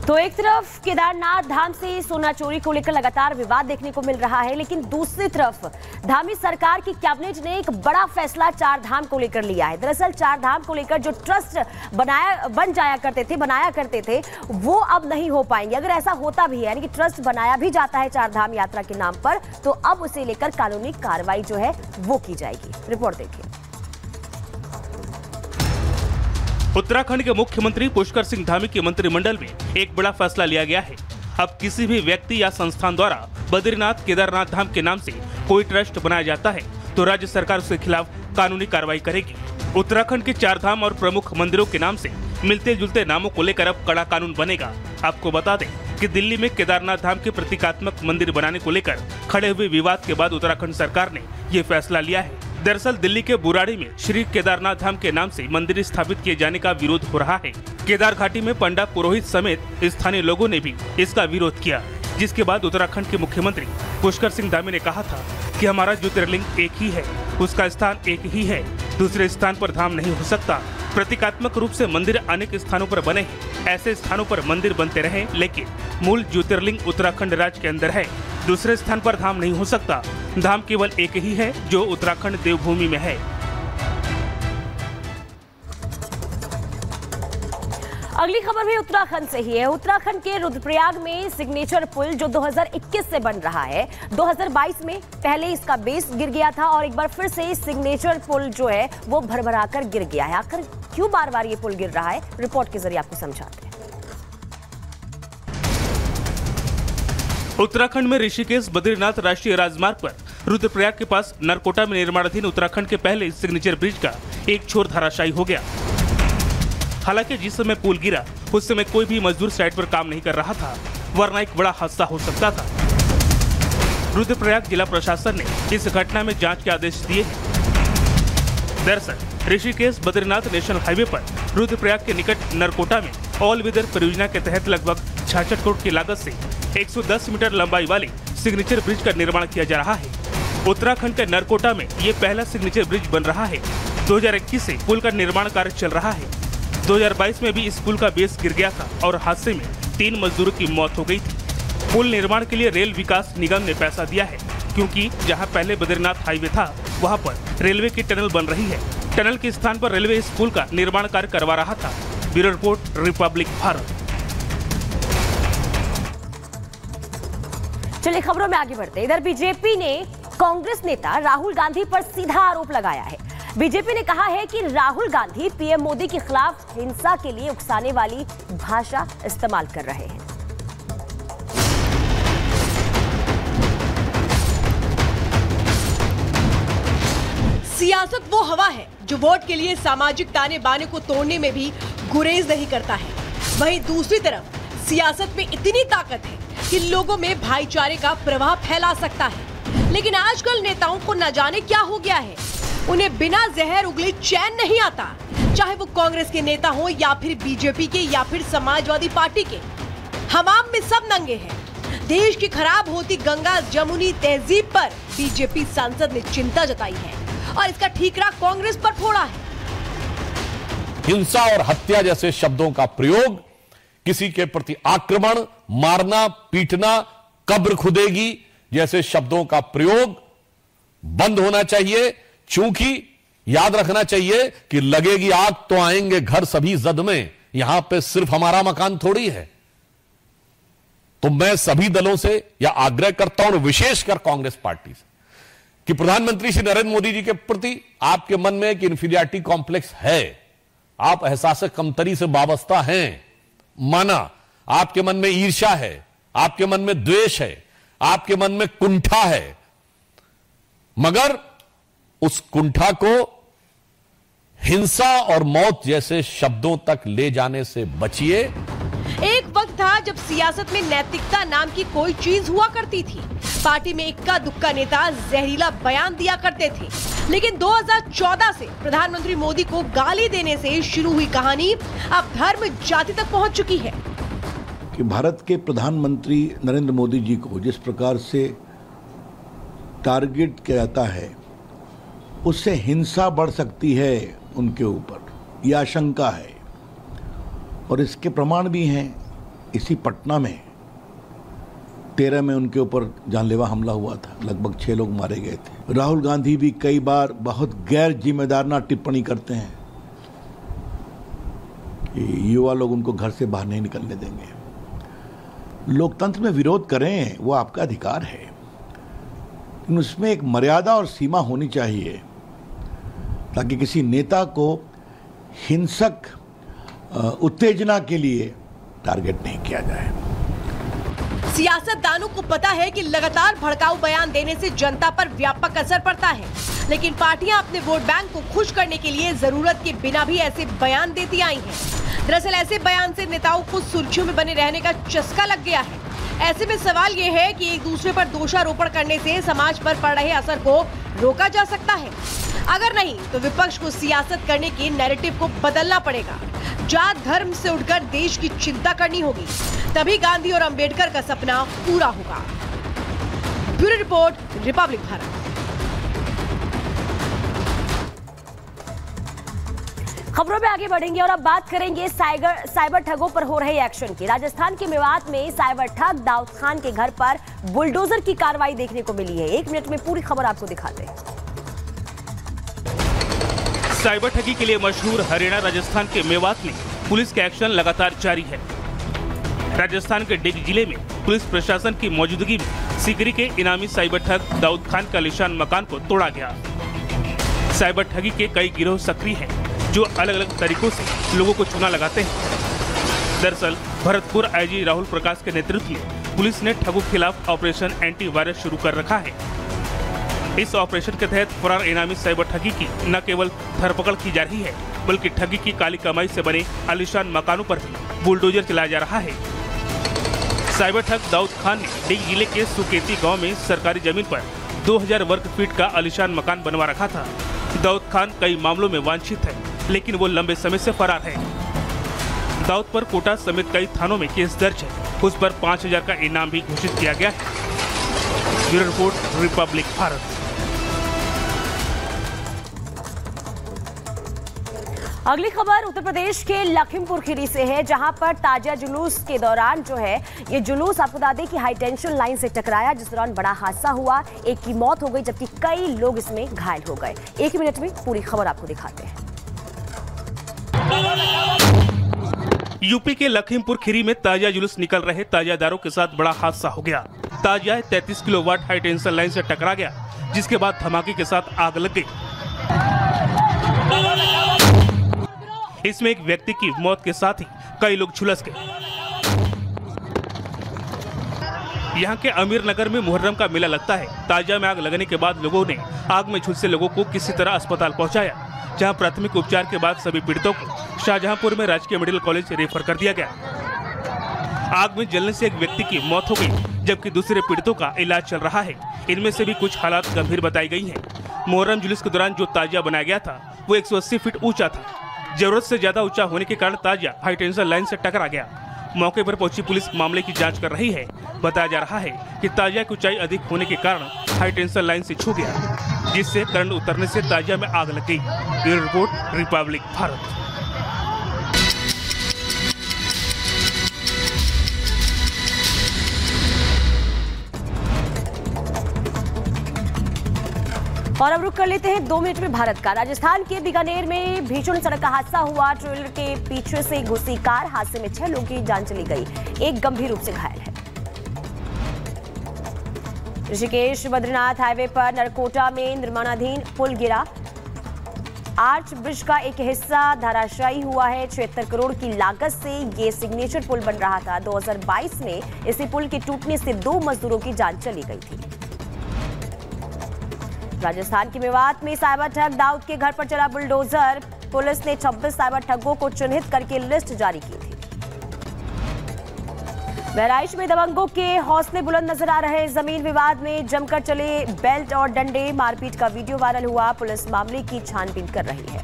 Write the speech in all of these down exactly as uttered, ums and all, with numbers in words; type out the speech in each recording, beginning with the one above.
तो एक तरफ केदारनाथ धाम से सोना चोरी को लेकर लगातार विवाद देखने को मिल रहा है, लेकिन दूसरी तरफ धामी सरकार की कैबिनेट ने एक बड़ा फैसला चार धाम को लेकर लिया है। दरअसल चार धाम को लेकर जो ट्रस्ट बनाया बन जाया करते थे बनाया करते थे वो अब नहीं हो पाएंगे। अगर ऐसा होता भी है, यानी कि ट्रस्ट बनाया भी जाता है चार धाम यात्रा के नाम पर, तो अब उसे लेकर कानूनी कार्रवाई जो है वो की जाएगी। रिपोर्ट देखिए। उत्तराखंड के मुख्यमंत्री पुष्कर सिंह धामी के मंत्रिमंडल में एक बड़ा फैसला लिया गया है। अब किसी भी व्यक्ति या संस्थान द्वारा बद्रीनाथ केदारनाथ धाम के नाम से कोई ट्रस्ट बनाया जाता है तो राज्य सरकार उसके खिलाफ कानूनी कार्रवाई करेगी। उत्तराखंड के चार धाम और प्रमुख मंदिरों के नाम से मिलते जुलते नामों को लेकर अब कड़ा कानून बनेगा। आपको बता दें कि दिल्ली में केदारनाथ धाम के प्रतीकात्मक मंदिर बनाने को लेकर खड़े हुए विवाद के बाद उत्तराखंड सरकार ने ये फैसला लिया है। दरअसल दिल्ली के बुराड़ी में श्री केदारनाथ धाम के नाम से मंदिर स्थापित किए जाने का विरोध हो रहा है। केदार घाटी में पंडा पुरोहित समेत स्थानीय लोगों ने भी इसका विरोध किया, जिसके बाद उत्तराखंड के मुख्यमंत्री पुष्कर सिंह धामी ने कहा था कि हमारा ज्योतिर्लिंग एक ही है, उसका स्थान एक ही है, दूसरे स्थान पर धाम नहीं हो सकता। प्रतीकात्मक रूप से मंदिर अनेक स्थानों पर बने हैं, ऐसे स्थानों पर मंदिर बनते रहे, लेकिन मूल ज्योतिर्लिंग उत्तराखंड राज्य के अंदर है, दूसरे स्थान पर धाम नहीं हो सकता। धाम केवल एक ही है जो उत्तराखंड देवभूमि में है। अगली खबर भी उत्तराखंड से ही है। उत्तराखंड के रुद्रप्रयाग में सिग्नेचर पुल जो दो हज़ार इक्कीस से बन रहा है, दो हज़ार बाईस में पहले इसका बेस गिर गया था और एक बार फिर से सिग्नेचर पुल जो है वो भरभराकर गिर गया है। आखिर क्यों बार बार ये पुल गिर रहा है, रिपोर्ट के जरिए आपको समझाते हैं। उत्तराखंड में ऋषिकेश बद्रीनाथ राष्ट्रीय राजमार्ग पर रुद्रप्रयाग के पास नरकोटा में निर्माणाधीन उत्तराखंड के पहले सिग्नेचर ब्रिज का एक छोर धराशायी हो गया। हालांकि जिस समय पुल गिरा उस समय कोई भी मजदूर साइट पर काम नहीं कर रहा था, वरना एक बड़ा हादसा हो सकता था। रुद्रप्रयाग जिला प्रशासन ने इस घटना में जांच के आदेश दिए हैं। दरअसल ऋषिकेश बद्रीनाथ नेशनल हाईवे पर रुद्रप्रयाग के निकट नरकोटा में ऑल वेदर परियोजना के तहत लगभग छियासठ करोड़ की लागत से एक सौ दस मीटर लंबाई वाले सिग्नेचर ब्रिज का निर्माण किया जा रहा है। उत्तराखंड के नरकोटा में ये पहला सिग्नेचर ब्रिज बन रहा है। दो हज़ार इक्कीस से पुल का निर्माण कार्य चल रहा है। दो हज़ार बाईस में भी इस पुल का बेस गिर गया था और हादसे में तीन मजदूरों की मौत हो गई थी। पुल निर्माण के लिए रेल विकास निगम ने पैसा दिया है, क्योंकि जहां पहले बद्रीनाथ हाईवे था वहां पर रेलवे की टनल बन रही है। टनल के स्थान पर रेलवे इस पुल का निर्माण कार्य करवा रहा था। Bureau report, republic Bharat. चलिए खबरों में आगे बढ़ते हैं। इधर बीजेपी ने कांग्रेस नेता राहुल गांधी पर सीधा आरोप लगाया है। बीजेपी ने कहा है कि राहुल गांधी पीएम मोदी के खिलाफ हिंसा के लिए उकसाने वाली भाषा इस्तेमाल कर रहे हैं। सियासत वो हवा है जो वोट के लिए सामाजिक ताने बाने को तोड़ने में भी गुरेज नहीं करता है। वहीं दूसरी तरफ सियासत में इतनी ताकत है कि लोगों में भाईचारे का प्रवाह फैला सकता है। लेकिन आजकल नेताओं को न जाने क्या हो गया है, उन्हें बिना जहर उगले चैन नहीं आता। चाहे वो कांग्रेस के नेता हो या फिर बीजेपी के या फिर समाजवादी पार्टी के, हमाम में सब नंगे हैं। देश की खराब होती गंगा जमुनी तहजीब पर बीजेपी सांसद ने चिंता जताई है और इसका ठीकरा कांग्रेस पर फोड़ा है। हिंसा और हत्या जैसे शब्दों का प्रयोग, किसी के प्रति आक्रमण, मारना, पीटना, कब्र खुदेगी जैसे शब्दों का प्रयोग बंद होना चाहिए। चूंकि याद रखना चाहिए कि लगेगी आग तो आएंगे घर सभी जद में, यहां पे सिर्फ हमारा मकान थोड़ी है। तो मैं सभी दलों से यह आग्रह करता हूं, विशेषकर कांग्रेस पार्टी से, कि प्रधानमंत्री श्री नरेंद्र मोदी जी के प्रति आपके मन में एक इंफीरियरिटी कॉम्प्लेक्स है, आप एहसास कमतरी से वाबस्ता हैं, माना। आपके मन में ईर्ष्या है, आपके मन में द्वेष है, आपके मन में कुंठा है, मगर उस कुंठा को हिंसा और मौत जैसे शब्दों तक ले जाने से बचिए। एक वक्त था जब सियासत में नैतिकता नाम की कोई चीज हुआ करती थी। पार्टी में इक्का दुक्का नेता जहरीला बयान दिया करते थे, लेकिन दो हज़ार चौदह से प्रधानमंत्री मोदी को गाली देने से शुरू हुई कहानी अब धर्म जाति तक पहुंच चुकी है। कि भारत के प्रधानमंत्री नरेंद्र मोदी जी को जिस प्रकार से टारगेट किया जाता है, उससे हिंसा बढ़ सकती है उनके ऊपर, यह आशंका है। और इसके प्रमाण भी हैं इसी पटना में तेरह में उनके ऊपर जानलेवा हमला हुआ था, लगभग छह लोग मारे गए थे। राहुल गांधी भी कई बार बहुत गैर जिम्मेदाराना टिप्पणी करते हैं कि युवा लोग उनको घर से बाहर नहीं निकलने देंगे। लोकतंत्र में विरोध करें, वो आपका अधिकार है, लेकिन उसमें एक मर्यादा और सीमा होनी चाहिए ताकि किसी नेता को हिंसक उत्तेजना के लिए टारगेट नहीं किया जाए। सियासतदानों को पता है कि लगातार भड़काऊ बयान देने से जनता पर व्यापक असर पड़ता है, लेकिन पार्टियां अपने वोट बैंक को खुश करने के लिए जरूरत के बिना भी ऐसे बयान देती आई हैं। दरअसल ऐसे बयान से नेताओं को सुर्खियों में बने रहने का चस्का लग गया है। ऐसे में सवाल ये है कि एक दूसरे पर दोषारोपण करने से समाज पर पड़ रहे असर को रोका जा सकता है। अगर नहीं तो विपक्ष को सियासत करने के नैरेटिव को बदलना पड़ेगा। जात धर्म से उठकर देश की चिंता करनी होगी, तभी गांधी और अंबेडकर का सपना पूरा होगा। Bureau report, republic Bharat. खबरों में आगे बढ़ेंगे और अब बात करेंगे साइबर साइबर ठगों पर हो रहे एक्शन की। राजस्थान के मेवात में साइबर ठग दाऊद खान के घर पर बुलडोजर की कार्रवाई देखने को मिली है। एक मिनट में पूरी खबर आपको दिखाते हैं। साइबर ठगी के लिए मशहूर हरियाणा राजस्थान के मेवात में पुलिस का एक्शन लगातार जारी है। राजस्थान के डिग जिले में पुलिस प्रशासन की मौजूदगी में सीकरी के इनामी साइबर ठग दाऊद खान का आलीशान मकान को तोड़ा गया। साइबर ठगी के कई गिरोह सक्रिय हैं जो अलग अलग तरीकों से लोगों को चूना लगाते हैं। दरअसल भरतपुर आईजी राहुल प्रकाश के नेतृत्व में पुलिस ने ठगों के खिलाफ ऑपरेशन एंटी वायरस शुरू कर रखा है। इस ऑपरेशन के तहत फरार इनामी साइबर ठगी की न केवल धरपकड़ की जा रही है, बल्कि ठगी की काली कमाई से बने आलीशान मकानों पर भी बुलडोजर चलाया जा रहा है। साइबर ठग दाऊद खान ने डिग जिले के सुकेती गांव में सरकारी जमीन पर दो हज़ार वर्ग फीट का आलीशान मकान बनवा रखा था। दाऊद खान कई मामलों में वांछित है, लेकिन वो लंबे समय से फरार है। दाऊद पर कोटा समेत कई थानों में केस दर्ज है। उस पर पाँच हजार का इनाम भी घोषित किया गया है। Bureau report, republic Bharat. अगली खबर उत्तर प्रदेश के लखीमपुर खीरी से है, जहां पर ताजिया जुलूस के दौरान जो है ये जुलूस आपको बता दें कि हाई टेंशन लाइन से टकराया, जिस दौरान बड़ा हादसा हुआ। एक की मौत हो गई जबकि कई लोग इसमें घायल हो गए। एक मिनट में पूरी खबर आपको दिखाते हैं। यूपी के लखीमपुर खीरी में ताजिया जुलूस निकल रहे ताजियादारों के साथ बड़ा हादसा हो गया। ताजिया तैंतीस किलोवाट हाई टेंशन लाइन से टकरा गया, जिसके बाद धमाके के साथ आग लग गई। इसमें एक व्यक्ति की मौत के साथ ही कई लोग झुलस गए। यहाँ के अमीर नगर में मुहर्रम का मेला लगता है। ताजिया में आग लगने के बाद लोगों ने आग में झुलसे लोगों को किसी तरह अस्पताल पहुंचाया, जहां प्राथमिक उपचार के बाद सभी पीड़ितों को शाहजहांपुर में राजकीय मेडिकल कॉलेज रेफर कर दिया गया। आग में जलने से एक व्यक्ति की मौत हो गई, जबकि दूसरे पीड़ितों का इलाज चल रहा है। इनमें से भी कुछ हालात गंभीर बताई गई हैं। मुहर्रम जुलूस के दौरान जो ताजिया बनाया गया था वो एक सौ अस्सी फीट ऊंचा था। जरूरत से ज्यादा ऊंचा होने के कारण ताजिया हाई टेंशन लाइन से टकरा गया। मौके पर पहुंची पुलिस मामले की जांच कर रही है। बताया जा रहा है कि ताजिया की ऊंचाई अधिक होने के कारण हाई टेंशन लाइन से छू गया, जिससे करंट उतरने से ताजिया में आग लग गई। Bureau report, republic Bharat. और अब रुक कर लेते हैं दो मिनट में भारत का। राजस्थान के बीकानेर में भीषण सड़क का हादसा हुआ। ट्रेलर के पीछे से घुसी कार, हादसे में छह लोगों की जान चली गई, एक गंभीर रूप से घायल है। ऋषिकेश बद्रीनाथ हाईवे पर नरकोटा में निर्माणाधीन पुल गिरा। आर्च ब्रिज का एक हिस्सा धराशायी हुआ है। छिहत्तर करोड़ की लागत से ये सिग्नेचर पुल बन रहा था। दो हज़ार बाईस में इसी पुल के टूटने से दो मजदूरों की जान चली गई थी। राजस्थान के मेवात में साइबर ठग दाऊद के घर पर चला बुलडोजर। पुलिस ने छब्बीस साइबर ठगों को चिन्हित करके लिस्ट जारी की थी। बहराइच में दबंगों के हौसले बुलंद नजर आ रहे। जमीन विवाद में जमकर चले बेल्ट और डंडे, मारपीट का वीडियो वायरल हुआ। पुलिस मामले की छानबीन कर रही है।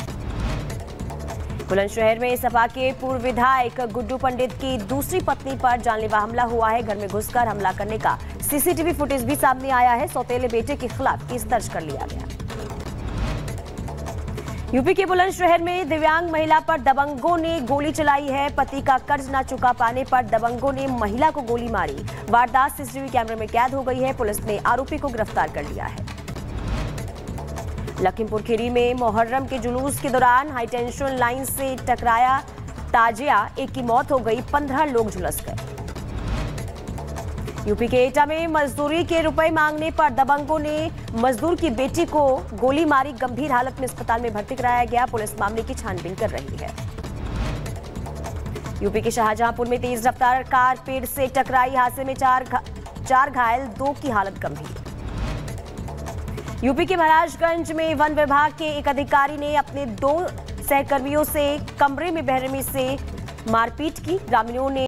बुलंदशहर में सपा के पूर्व विधायक गुड्डू पंडित की दूसरी पत्नी पर जानलेवा हमला हुआ है। घर में घुसकर हमला करने का सीसीटीवी फुटेज भी सामने आया है। सौतेले बेटे के खिलाफ केस दर्ज कर लिया गया। यूपी के बुलंदशहर में दिव्यांग महिला पर दबंगों ने गोली चलाई है। पति का कर्ज न चुका पाने पर दबंगों ने महिला को गोली मारी। वारदात सीसीटीवी कैमरे में कैद हो गई है। पुलिस ने आरोपी को गिरफ्तार कर लिया है। लखीमपुर खीरी में मुहर्रम के जुलूस के दौरान हाईटेंशन लाइन से टकराया ताजिया, एक की मौत हो गई, पंद्रह लोग झुलस गए। यूपी के एटा में मजदूरी के रुपए मांगने पर दबंगों ने मजदूर की बेटी को गोली मारी। गंभीर हालत में अस्पताल में भर्ती कराया गया। पुलिस मामले की छानबीन कर रही है। यूपी के शाहजहांपुर में तेज रफ्तार कार पेड़ से टकराई। हादसे में चार घा, चार घायल, दो की हालत गंभीर। यूपी के महाराजगंज में वन विभाग के एक अधिकारी ने अपने दो सहकर्मियों से कमरे में बेरहमी से मारपीट की। ग्रामीणों ने